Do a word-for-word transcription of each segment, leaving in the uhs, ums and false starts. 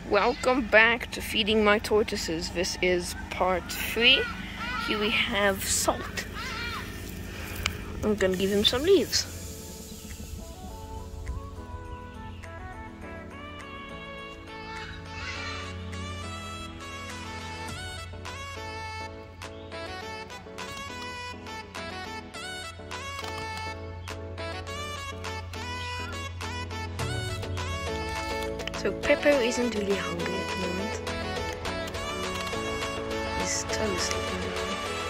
Welcome back to Feeding My Tortoises. This is part three. Here we have Salt. I'm gonna give him some leaves. So Pepper isn't really hungry at the moment. He's totally sleeping now.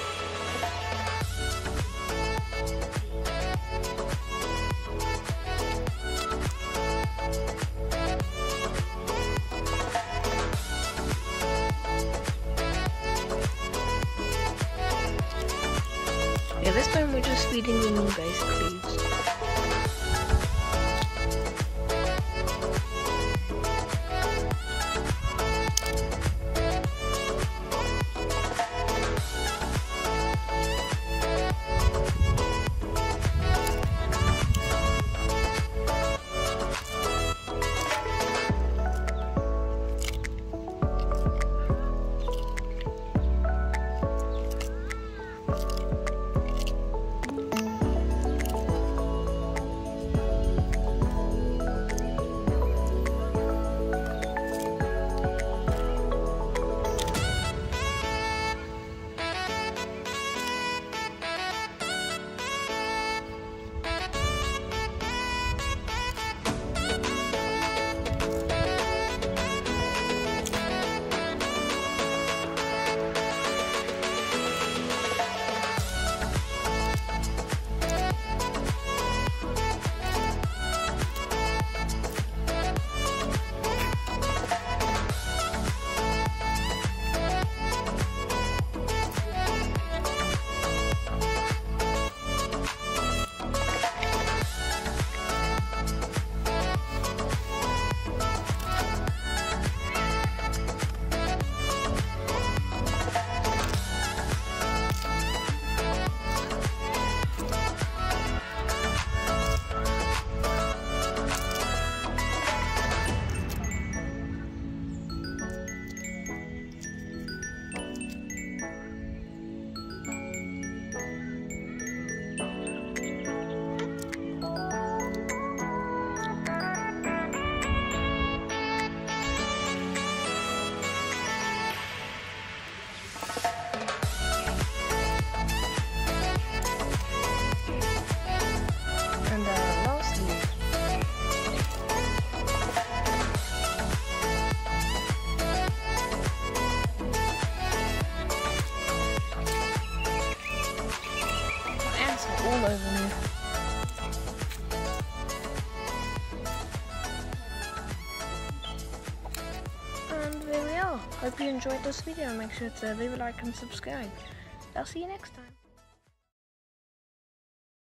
Yeah, this time we're just feeding them basic leaves. All over me. And there we are. Hope you enjoyed this video. Make sure to leave a like and subscribe. I'll see you next time.